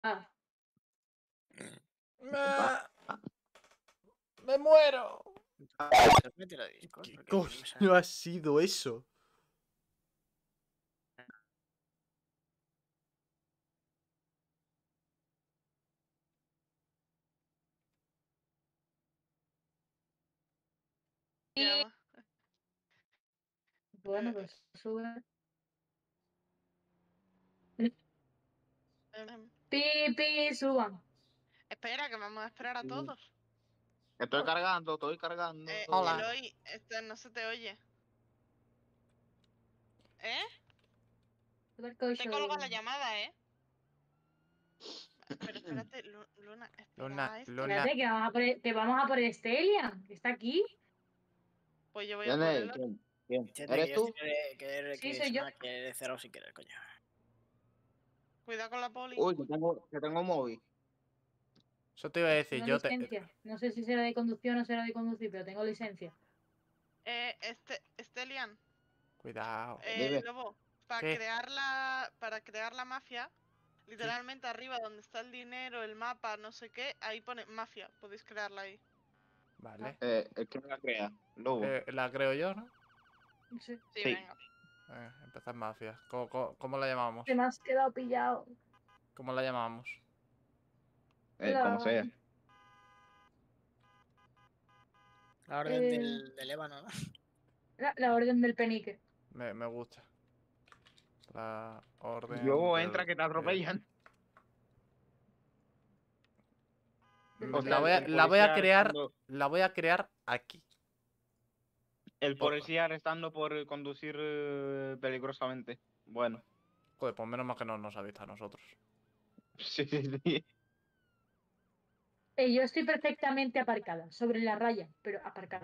Ah, ¡Me muero! Mételo a Discord, ¿Qué porque a mí no me sale. coño ha sido eso? Llama. bueno, pues sube. Pi, suban. Espera, que vamos a esperar a todos. Estoy cargando, estoy cargando. Hola. Eloy, no se te oye. ¿Eh? Te colgo la llamada, ¿eh? Pero espérate, Luna, espera Luna, a este. Luna. Espérate, que vamos a por Estelia. ¿Está aquí? Pues yo voy a ¿Quién por es? Eloy. ¿Quién? Entiende ¿Eres que tú? Sí, soy yo. Que he cerrado sin querer, coño. Cuidado con la poli. Uy, que tengo móvil. Eso te iba a decir, Tengo yo te... licencia. No sé si será de conducción o será de conducir, pero tengo licencia. Estelian, Cuidado. Dime. Lobo, ¿Qué? para crear la mafia, literalmente arriba donde está el dinero, el mapa, no sé qué, ahí pone mafia. Podéis crearla ahí. Vale. El que me la crea, Lobo. La creo yo, ¿no? Sí. Sí, Sí. venga. Empezar mafia. ¿Cómo la llamamos? Te me has quedado pillado. ¿Cómo la llamamos? Como sea. La orden Eh. del ébano, ¿no? La orden del penique. Me gusta. La orden Lobo, del... entra que te atropellan. O sea, La voy a crear... arrestando- La voy a crear aquí. El policía arrestando por conducir peligrosamente. Bueno. Joder, pues menos mal que no nos ha visto a nosotros. Sí, sí, sí. Yo estoy perfectamente aparcada, sobre la raya, pero aparcada.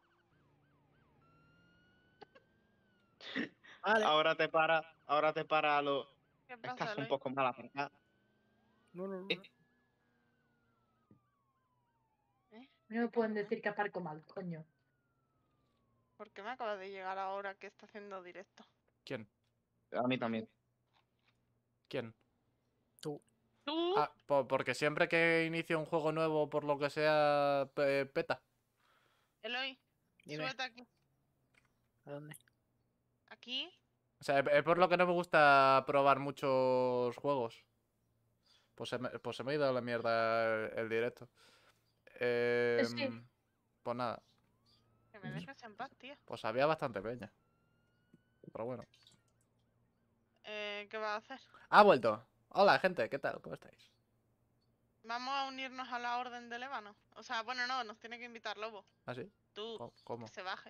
Vale. Ahora te para lo. ¿Qué pasa, Estás un Eloy? poco mal aparcada. No, no, no. No me pueden decir que aparco mal, coño. ¿Por qué me acaba de llegar ahora que está haciendo directo? ¿Quién? A mí también. ¿Quién? ¿Tú? Ah, porque siempre que inicio un juego nuevo, por lo que sea, peta. Eloy, Dime. súbete aquí. ¿A dónde? Aquí. O sea, es por lo que no me gusta probar muchos juegos. Pues se me ha ido a la mierda el directo. Sí. Pues nada, Que me dejes en paz, tío. pues había bastante peña. Pero bueno. ¿Qué vas a hacer? Ha vuelto. Hola, gente, ¿qué tal? ¿Cómo estáis? Vamos a unirnos a la orden del ébano. O sea, bueno, no, nos tiene que invitar Lobo. ¿Ah, sí? Tú, que ¿Cómo? se baje.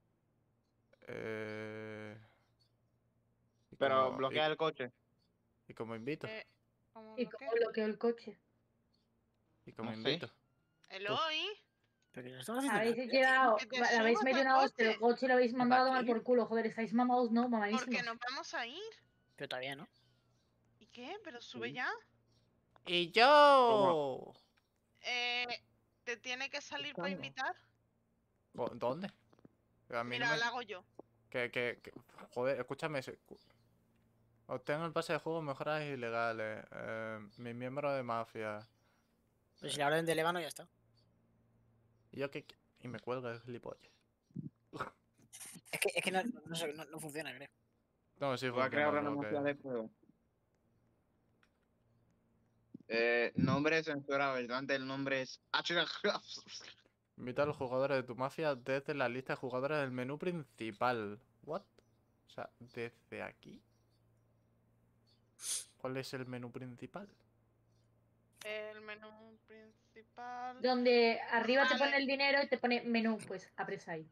¿Y Pero cómo, bloquea el coche. y cómo invito? ¿Cómo ¿Y lo cómo que? bloqueo el coche? ¿Y cómo No sé. invito? Eloy, Pero que no estamos haciendo Habéis nada. llegado, que te le habéis subas metido al una hostia, el coche. coche lo habéis mandado a tomar aquí? por culo, joder, estáis mamados, no, mamadísimos. Porque nos vamos a ir. Pero todavía no. ¿Y qué? Pero sube Sí. ya. ¡Y yo! ¿Te tiene que salir para Claro. invitar? ¿Dónde? A mí no Mira, me... la hago yo. Joder, escúchame. Obtengo el pase de juego, mejoras ilegales. Mi miembro de mafia. Pero si la orden del ébano ya está. ¿Y yo qué? Y me cuelga el gilipollas. Es que no funciona, creo. No, sí Voy a crear funciona, una solo que... mafia de fuego. Nombre censurado. Delante del nombre es. Invita a los jugadores de tu mafia desde la lista de jugadores del menú principal. ¿What? O sea, ¿desde aquí? ¿Cuál es el menú principal? El menú principal. Donde arriba te Vale. pone el dinero y te pone menú, pues abres ahí.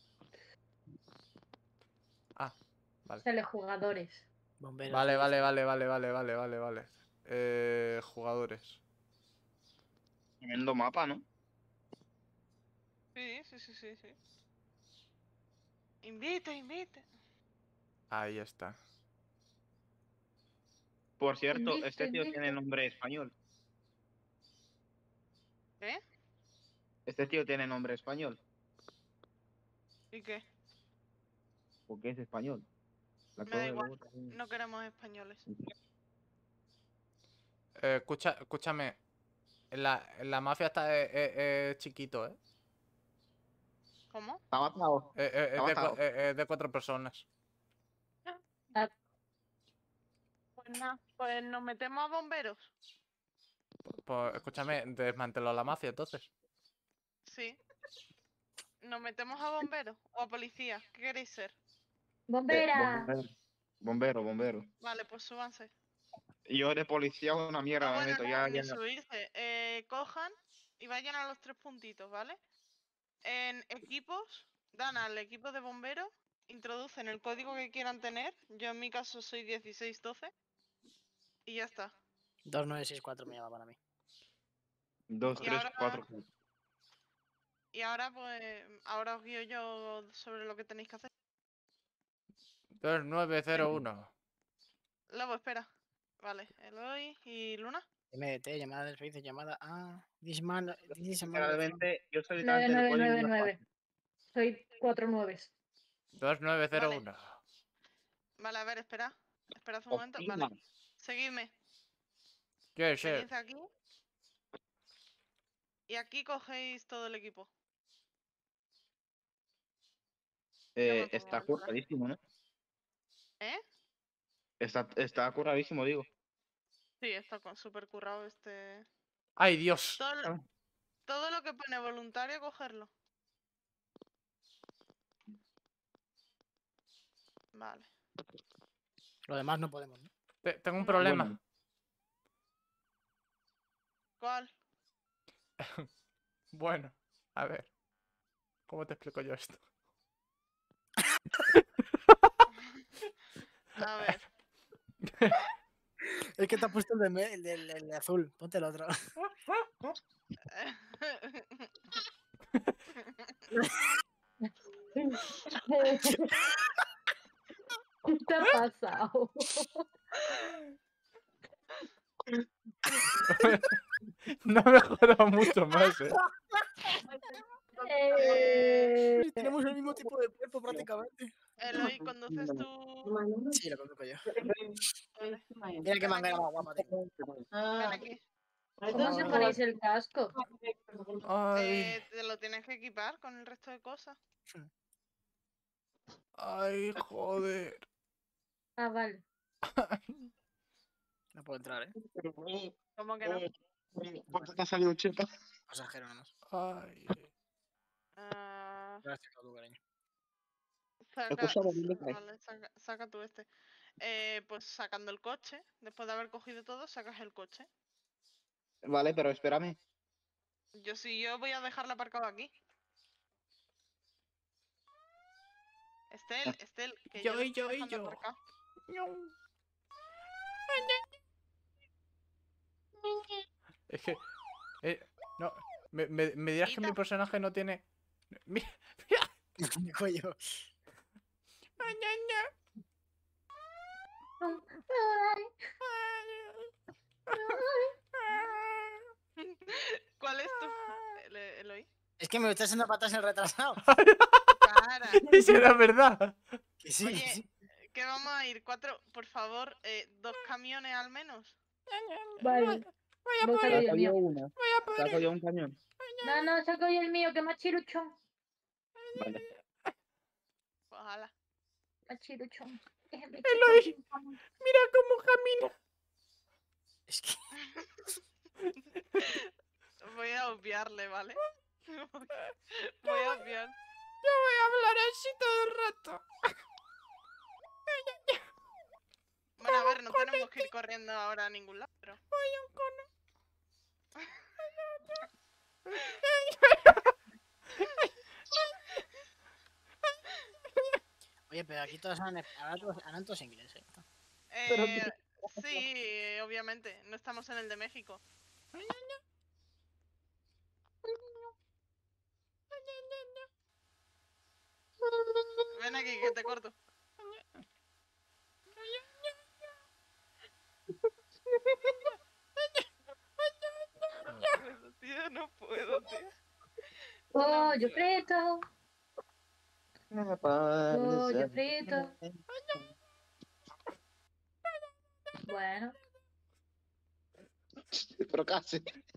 Ah, vale. Sale jugadores. Bomberos. Vale. Jugadores. Tremendo mapa, ¿no? Sí. Invite. Ahí está. Por cierto, Invito, este tío tiene invito. nombre español. ¿Qué? Este tío tiene nombre español. ¿Y qué? Porque es español. La Me da cosa de igual. luego también. No queremos españoles. Escúchame. La mafia está chiquito, ¿eh? ¿Cómo? Está matado. Es matado. de 4 personas. Pues nada, pues nos metemos a bomberos. Pues escúchame, desmanteló la mafia entonces. Sí. ¿Nos metemos a bomberos o a policía? ¿Qué queréis ser? ¡Bombera! Bombero. Vale, pues súbanse. Yo de policía una mierda Ah, me bueno, meto, no, ya. ni subirse. Cojan y vayan a los 3 puntitos, ¿vale? En equipos, dan al equipo de bomberos, introducen el código que quieran tener. Yo en mi caso soy 1612. Y ya está. 2964 me llama para mí. 2, Y 3, ahora- 4. Y ahora pues, ahora os guío yo sobre lo que tenéis que hacer. 2901. Lobo, espera. Vale, Eloy y Luna. MDT, llamada de servicio, llamada a... This man... This man- Generalmente, yo soy delante del código. 9999. Soy 4 nueves. 2901. Vale, a ver, espera. Esperad un momento. Vale. Seguidme. Yes, Venid aquí. Y aquí cogéis todo el equipo. me pongo Está el traje. curradísimo, ¿no? ¿Eh? Está curradísimo, digo. Sí, está súper currado este. ¡Ay, Dios! Todo lo que pone voluntario, cogerlo. Vale. Lo demás no podemos, ¿no? Tengo un No. problema. Bueno, ¿Cuál? Bueno, a ver. ¿Cómo te explico yo esto? A ver. Es que te has puesto el de azul. Ponte el otro. ¿Qué te ha pasado? No me jodas mucho más, ¿eh? Tenemos el mismo tipo de cuerpo prácticamente. Eloy, ¿conduces tú? Sí, lo conozco yo. Vale. Mira qué manguera más guapa tengo. Ven aquí. ¿Cómo se ponéis el casco? Ay, Te lo tienes que equipar con el resto de cosas. ay, joder. Ah, vale. No puedo entrar, ¿eh? ¿Cómo que no? ¿Por qué te ha salido chepa? Pasajero nada más. Ay. Ah, Gracias, tu cariño. vale, saca tú este. Pues sacando el coche, después de haber cogido todo, sacas el coche. Vale, pero espérame. Yo voy a dejarla aparcado aquí. Estel, que yo lo estoy dejando aparcado. Es que. No. Me dirás que mi personaje no tiene. Mira. Mi cuello. ¿Cuál es tu? Eloy. Es que me estás haciendo patas el retrasado. Cara. Eso era verdad. Que sí, que Oye, sí. que vamos a ir 4, por favor, 2 camiones al menos. Vale. Vos saco yo el mío. Saco yo un cañón. No, saco yo el mío, que más chiruchón. Vale. Pues ala. Más chiruchón. Eloy, mira cómo camina. Es que Voy a obviarle, ¿vale? Voy a obviar. Yo voy a hablar así todo el rato. Bueno, a ver, no tenemos que ir corriendo ahora a ningún lado, pero. Oye, pero aquí todos hablan todos inglés, ¿eh? Sí, obviamente. No estamos en el de México. Ven aquí, que te corto. No puedo, tío. Pollo frito. Pollo frito. Bueno. Pero casi.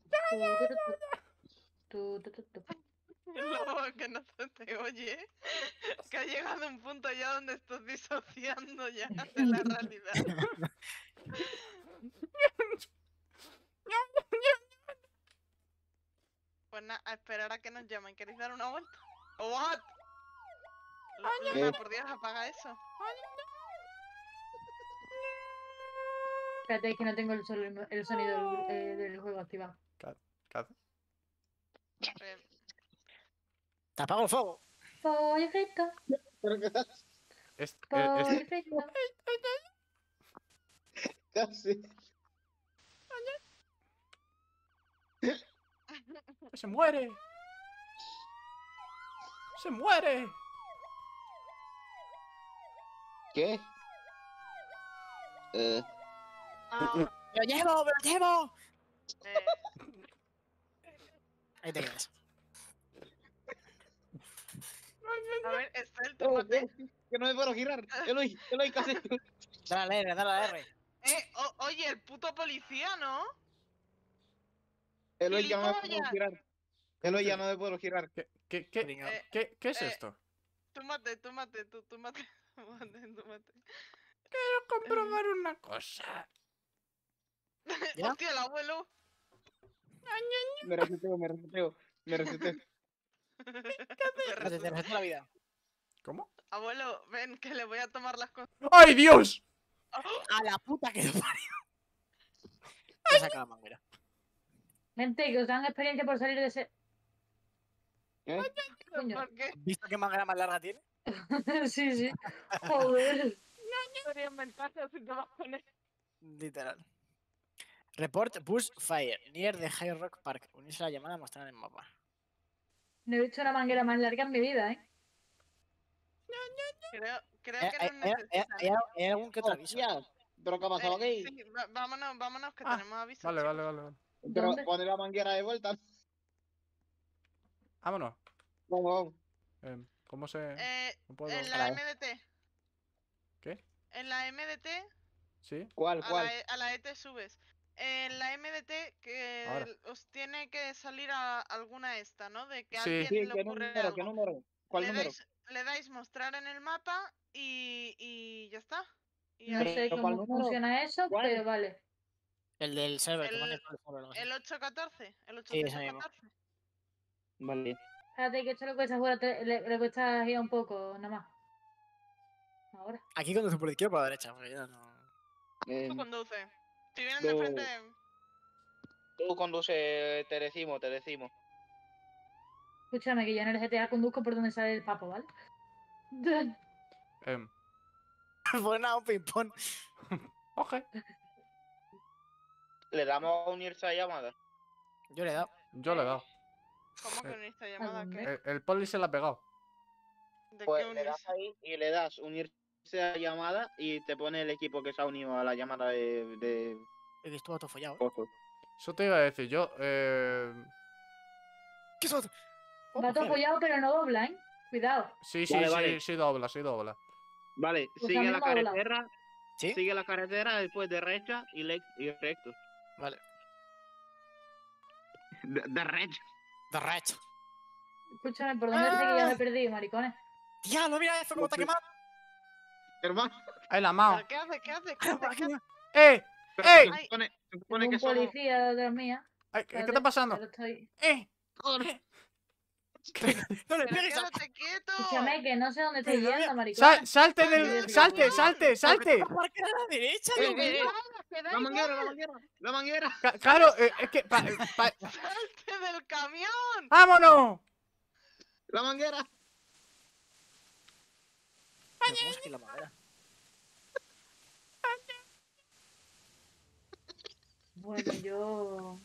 Lobo, que no se te oye. Que ha llegado un punto ya donde estás disociando ya de la realidad. Pues nada, a esperar a que nos llamen. ¿Queréis dar una vuelta? ¿O what? Luna, por Dios, apaga eso. Espérate, es que no tengo el sonido del juego activado. ¿Qué hace? Eh, ¡Te apago el fuego! Pollo frito, Pero casi. pollo frito. Casi. ¡Se muere! ¡Se muere! ¿Qué? ¡Me lo llevo! ¡Me lo llevo! eh, Ahí te quedas. a ver, Estel, Oh, tómate. que no me puedo girar. Eloy, casi. Dale a la R, dale a la R. Oye, el puto policía, ¿no? Eloy, ya no me puedo ¡Gilipollas! girar. Eloy, ya no me puedo girar. ¿Qué Venga. es eh, esto? Túmate. Túmate. Quiero comprobar una cosa. ¿Ya? Hostia, el abuelo. Me reseteo. Te reseto la vida. ¿Cómo? Abuelo, ven, que le voy a tomar las cosas. ¡Ay, Dios! ¡A la puta que lo parió! Te saca la manguera. Gente, que os dan experiencia por salir de ese. ¿Eh? Coño. ¿Por qué? ¿Visto qué manguera más larga tiene? Sí. Joder. Sería un mensaje si te vas con él. Literal. Report Bush Fire, near the High Rock Park. Unirse a la llamada mostrada en el mapa. No he visto una manguera más larga en mi vida, ¿eh? Creo que no necesitan. ¿Hay algún que otro aviso? Hostia, ¿pero qué ha pasado aquí? Sí, vámonos, que Ah, tenemos aviso. Vale, chicos. vale. Pero ¿Dónde? poner la manguera de vuelta. Vámonos. Vamos. ¿Cómo se...? No puedo... En la MDT. ¿Qué? En la MDT, ¿Sí? ¿Cuál? a la ET subes. En la MDT que Ahora. os tiene que salir a alguna esta, ¿no? De que a Sí. alguien Sí, le ¿qué ocurre número? algo. ¿Qué número? ¿Cuál número? Le dais mostrar en el mapa y ya está. Y No ahí- sé ¿Pero cómo cuál número? funciona eso, ¿Cuál? pero vale. El del server, que El- pone el server o algo así. el 814, el Sí, ese mismo. 814. Vale. Espérate, que esto le cuesta jugar, le cuesta ir un poco, nada más. Ahora. Aquí conduce por izquierda o por la derecha, porque yo no... Tú conduce. Si vienen de lo- frente, Tú conduce, te decimos. Escúchame, que yo en el GTA conduzco por donde sale el papo, ¿vale? Pues nada, un ping-pong. Ok. ¿Le damos a unirse a llamada? Yo le he dado. Yo le he dado. ¿cómo que en esta llamada? dónde? ¿Qué? El poli se la ha pegado. ¿De Pues qué le das unirse? ahí y le das unirse a llamada y te pone el equipo que se ha unido a la llamada de El que estuvo todo follado, ¿eh? Pozo. Eso te iba a decir yo. ¿Qué es otro? Oh, Va todo mira, follado, pero no dobla, ¿eh? Cuidado. Sí, Vale. sí dobla. Vale, Pues sigue a mí la me ha volado. carretera, ¿Sí? sigue la carretera después derecha y recto. Vale. Derecha. Derecho. Escúchame, ¿por dónde sé que ya me he perdido, maricones? ¡Diablo, mira eso cómo está quemado! Hermano, ¡Ay, la mao! ¿Pero qué hace? ¿Qué hace? ¿Qué Ah, hace? por aquí, ¿Qué hace? mira. ¡Eh! pero ¡Ey! se supone Un que somos... policía detrás mía. Ay, ¿qué Espérate, está pasando? ahora estoy- ¡Eh! Joder. ¡No le ¡Pero pegues a... quédate quieto! Escúchame, que no sé dónde estoy Pero, yendo, maricones. ¡Salte Vale, del... vale, ¡Salte, vale. salte! ¡Marca a la derecha, Eh, Dios eh, mío! ¡Que da La manguera, igual! la manguera. Claro, es que... ¡Salte del camión! ¡Vámonos! La manguera. Pero ¿cómo es que la madera? Bueno, yo...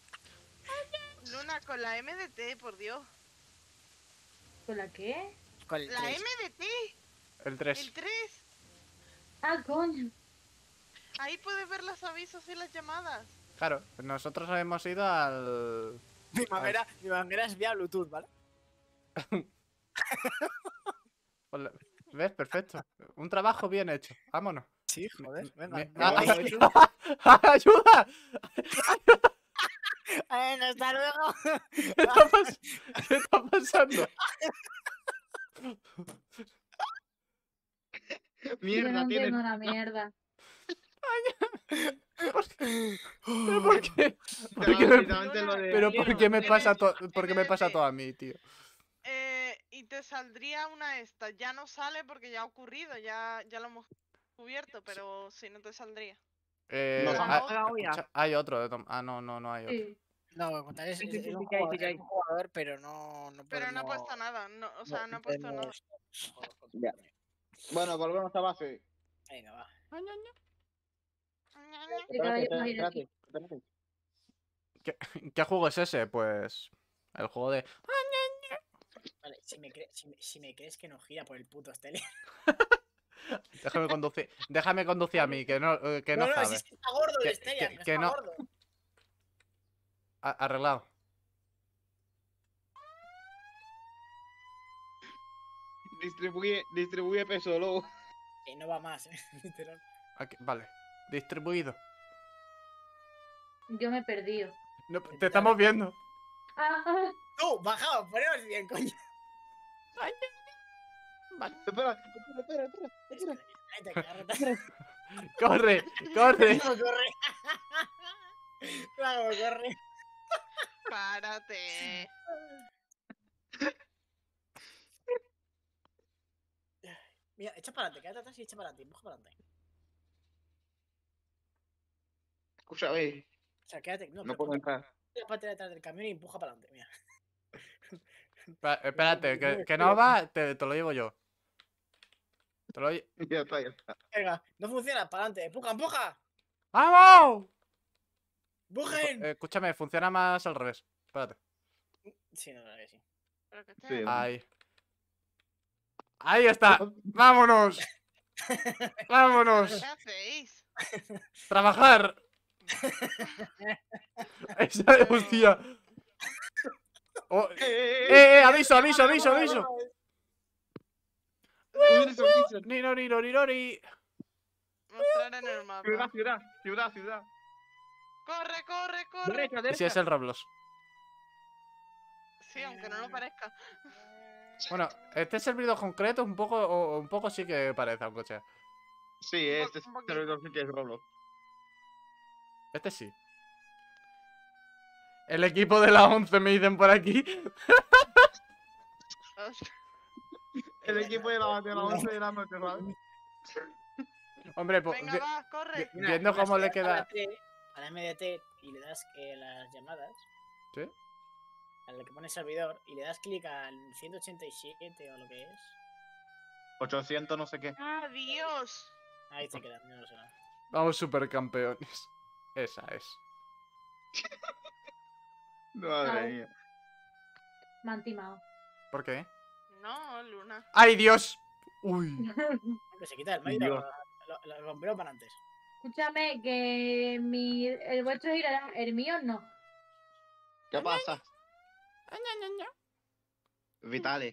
Luna, con la MDT, por Dios. ¿Con la qué? ¿Cuál el La 3? MDT, El el 3. 3. Ah, coño. Ahí puedes ver los avisos y las llamadas. Claro, nosotros hemos ido al... Mi manguera es vía Bluetooth, ¿vale? ¿Ves? Perfecto. Un trabajo bien hecho. Vámonos. Sí, joder, venga. Me- venga, ¡Ayuda! venga, ¡Ayuda! ¡Hasta luego! ¿Qué está pasando? Yo Mierda, no tiene. entiendo una mierda. ¿Pero por qué? ¿Por qué me, Literalmente lo de. pero por qué me pasa todo? MDT. ¿Por qué me pasa todo a mí, tío? Y te saldría una esta. Ya no sale porque ya ha ocurrido, ya lo hemos cubierto, pero si no te saldría. Nos han pagado ya. Escucha, hay otro. no hay otro. Sí. No, contar es, Sí, es, sí, es sí, un sí, que hay, jugador, sí, que hay. es un jugador, pero no Pero no ha podemos- puesto nada, no, o sea, no ha puesto nada. podemos- Ya. Bueno, volvemos a base. Venga, va. Sí, cada vez más Espérate, espérate. ¿Qué juego es ese? Pues. El juego de. Vale, si me crees que no gira por el puto Steli. Déjame conducir a mí, que no Si sabe. es que está gordo Que- el Steli, que- que que está no- gordo. Arreglado. Distribuye peso, lobo. Y no va más, literal. Aquí, vale. Distribuido. Yo me he perdido. No, te estamos viendo. Ah, ¡Tú, bajado! ¡Ponemos bien, coño! Espera. Ahí te cagas. ¡Corre! ¡Corre! ¿Cómo corre? ¿Cómo corre? Párate. Mira, echa para adelante, quédate atrás y echa para adelante, empuja para adelante. Escúchame. O sea, quédate, No puedo entrar. la parte de atrás del camión y empuja para adelante, mira. Espérate, que no va, te lo digo yo. Te lo digo. Ya está, ya está. Venga, no funciona, para adelante, empuja, empuja. ¡Vamos! ¡Empujen! Escúchame, funciona más al revés. Espérate. Sí, no, que sí. Pero que esté Sí, Ahí. Ahí está. ¡Vámonos! ¡Vámonos! ¿Qué hacéis? ¡Trabajar! Esa, hostia. Oh, aviso! Niro. Mostrar en el mapa. Ciudad. Corre. Derecha. ¿Y si es el Roblox? Sí, aunque no lo parezca. Bueno, este servidor concreto un poco sí que parece, aunque sea. Sí, este Un poquito. servidor sí que es Roblox. Este sí. El equipo de la 11 me dicen por aquí. Hostia, El equipo de la 11 de la noche, ¿sabes? Hombre, pues, venga, va, corre. viendo cómo le queda. A la MDT y le das las llamadas. ¿Sí? Al que pone servidor y le das clic al 187 o lo que es. 800 no sé qué. Adiós. Ahí se queda, no sé nada. Vamos supercampeones. Esa es. Madre Au. mía. me han timado. ¿Por qué? No, Luna. ¡Ay, Dios! Uy. Que se quita el medio. Dios. Los bomberos para antes. Escúchame, que el vuestro girará, el mío no. ¿Qué pasa? Vitales.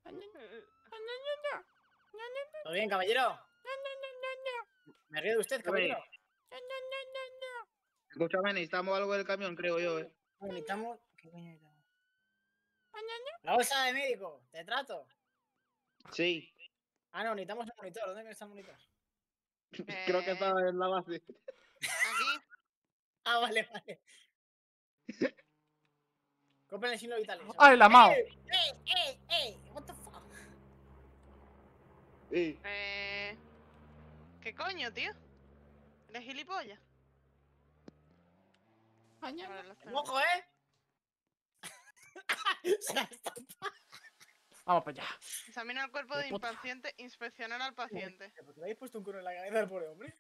¿Todo bien, caballero? ¿Me río de usted, caballero? Escúchame, necesitamos algo del camión, creo yo, Necesitamos. ¿Qué coño necesitamos? La bolsa de médico, te trato. Sí. Ah, no, necesitamos el monitor. ¿Dónde está el monitor? Creo que está en la base. Aquí. Ah, vale. Compren el signo vital. ¡Ay, la Mao! ¡Ey! What the fuck? Sí. ¿Qué coño, tío? ¿Eres gilipollas? Vale, lo está. ¡Mojo, eh! Se la está- Vamos para allá. Examina el cuerpo de puta. impaciente, inspeccionar al paciente. ¿Por qué le habéis puesto un culo en la cabeza al pobre hombre?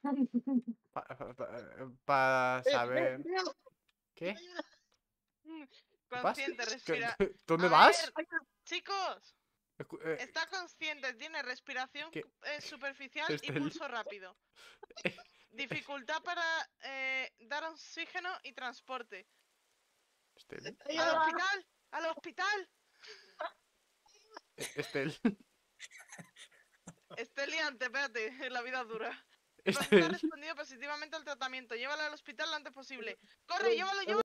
Para saber. ¿Qué? Consciente, respira. ¿Dónde A vas? ver, chicos, está consciente, tiene respiración ¿Qué? superficial y Estel- pulso rápido. Dificultad para dar oxígeno y transporte. Estel. ¡Al hospital! ¡Al hospital! Estel. Esté liante, espérate, la vida es dura. El paciente ha Estel. respondido positivamente al tratamiento. Llévala al hospital lo antes posible. ¡Corre, llévalo!